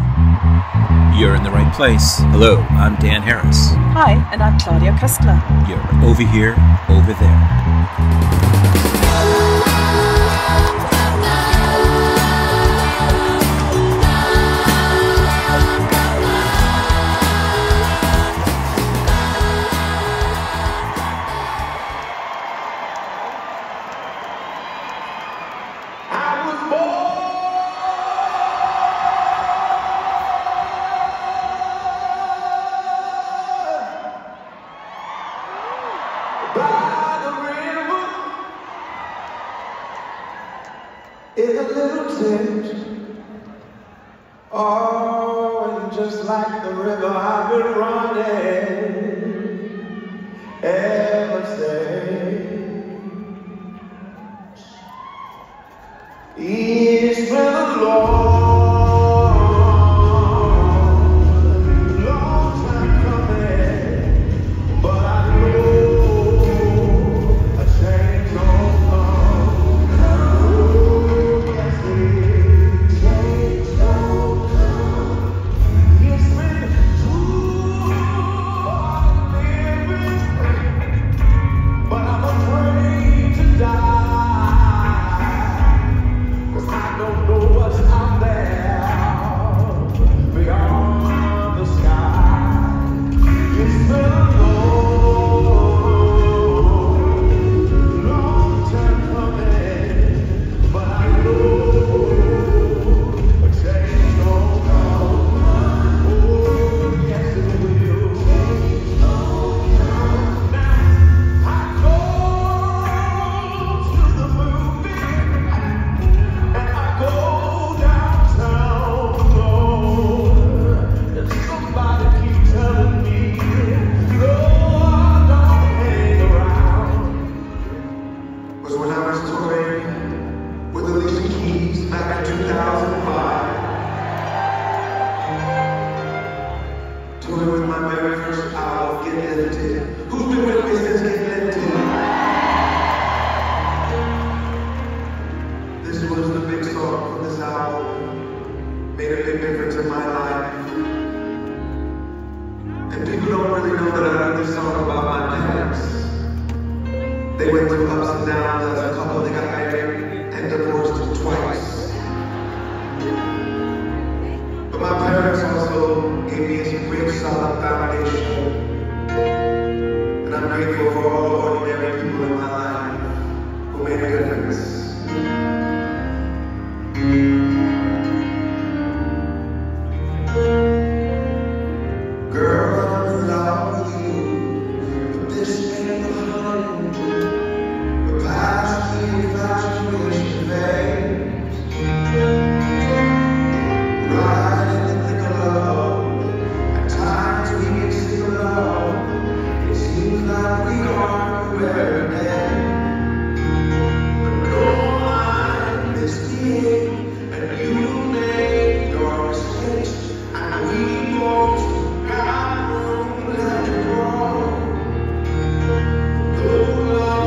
You're in the right place. Hello, I'm Dan Harris. Hi, and I'm Claudia Köstler. You're over here, over there. In a little tent, oh, and just like the river I've been running ever since. It's been a long time coming, but I know a change don't come. With my very first album, Get Lifted. Who's been with me since Get Lifted? This was the big song from this album. Made a big difference in my life. And people don't really know that I wrote this song about my parents. They went through ups and downs as a couple. They got married and divorced twice. But my parents also gave me a great solid foundation, and I'm grateful for all the ordinary people in my life who made a difference. Girl, I'm in love with you, but this ain't the honey. The past infatuation fades. Oh,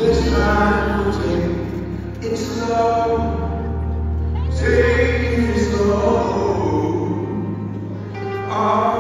This time we'll take it slow. Take it slow.